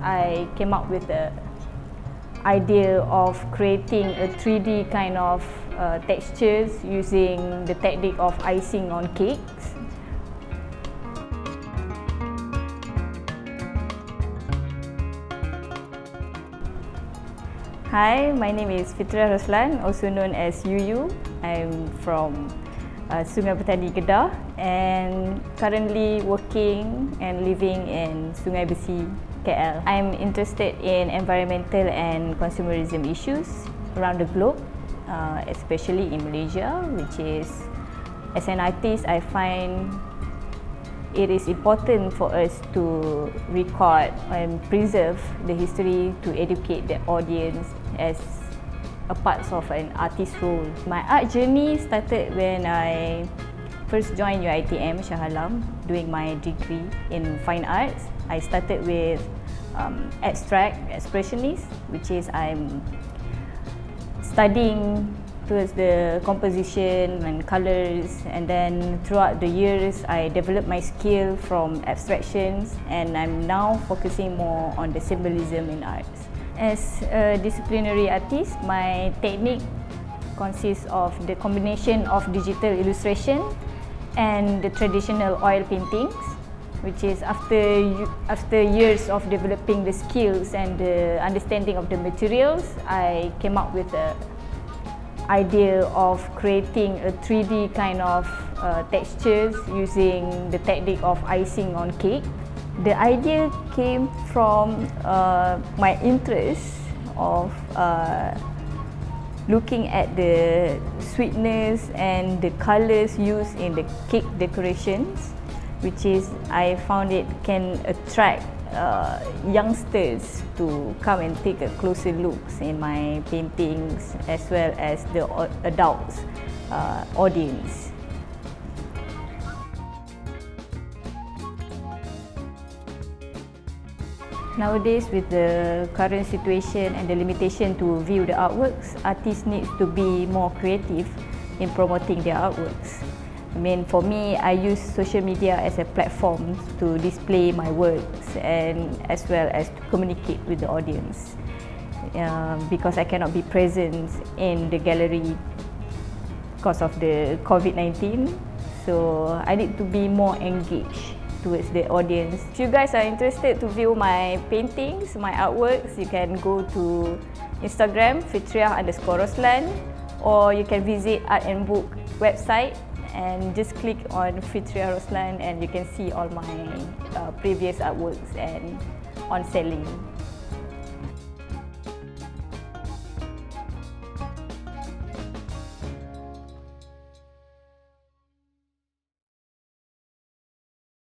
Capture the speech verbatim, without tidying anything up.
I came up with the idea of creating a three D kind of uh, textures using the technique of icing on cakes. Hi, my name is Fitriah Roslan, also known as Yuyu. I'm from uh, Sungai Petani, Kedah, and currently working and living in Sungai Besi, K L. I'm interested in environmental and consumerism issues around the globe, uh, especially in Malaysia, which is, as an artist, I find it is important for us to record and preserve the history to educate the audience as a part of an artist role. My art journey started when I first joined U I T M Shah Alam doing my degree in fine arts. I started with um, abstract expressionist, which is I'm studying towards the composition and colours, and then throughout the years I developed my skill from abstractions, and I'm now focusing more on the symbolism in arts. As a disciplinary artist, my technique consists of the combination of digital illustration and the traditional oil paintings, which is after after years of developing the skills and the understanding of the materials, I came up with a idea of creating a three D kind of uh, textures using the technique of icing on cake. The idea came from uh, my interest of uh, looking at the sweetness and the colors used in the cake decorations, which is I found it can attract Uh, youngsters to come and take a closer look in my paintings, as well as the adults uh, audience. Nowadays, with the current situation and the limitation to view the artworks, artists need to be more creative in promoting their artworks. I mean, for me, I use social media as a platform to display my works and as well as to communicate with the audience. Uh, because I cannot be present in the gallery because of the COVID nineteen, so I need to be more engaged towards the audience. If you guys are interested to view my paintings, my artworks, you can go to Instagram, Fitriah underscore Roslan, or you can visit Art and Book website and just click on Fitriah Roslan, and you can see all my uh, previous artworks and on selling.